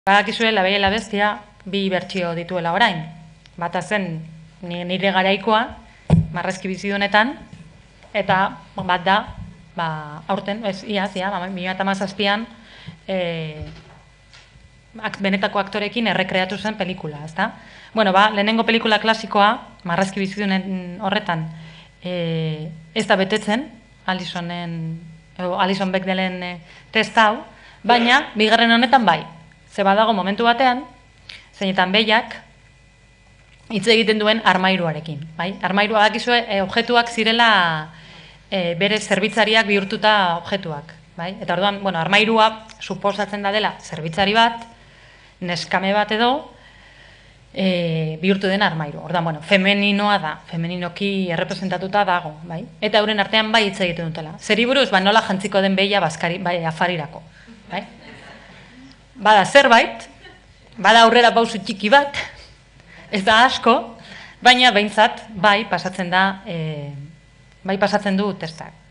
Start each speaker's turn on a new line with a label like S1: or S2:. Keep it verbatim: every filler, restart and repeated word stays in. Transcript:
S1: Badakizue La Bella y la Bestia bi bertsio dituela orain. Bata zen nire garaikoa, Marrazki bizidunetan, eta bat da, ba, aurten, ez, iaz, ia, bi mila hamazazpian, e, benetako aktorekin errekreatu zen pelikula, ezta? Bueno, ba, lehenengo pelikula klasikoa, Marrazki bizidunen horretan, e, ez da betetzen, Alisonen, o, Alison Bechdelen e, test hau, baina, bigarren honetan bai. Ze badago momentu batean, zeinetan Bellak hitz egiten duen armairuarekin. Bai? Armairua dakizue, e, objektuak zirela e, bere zerbitzariak bihurtuta objektuak. Bai? Eta orduan, bueno, armairua suposatzen da dela zerbitzari bat, neskame bat edo, e, bihurtu den armairu. Orduan, bueno, femeninoa da, femeninoki errepresentatuta dago. Bai? Eta euren artean bai hitz egiten dutela. Zeri buruz, ba, nola jantziko den Bella baskari, bai, afarirako. Bai? Bada zerbait, bada aurrera pausu txiki bat, ez da asko, baina behintzat bai pasatzen da, e, bai pasatzen du testak.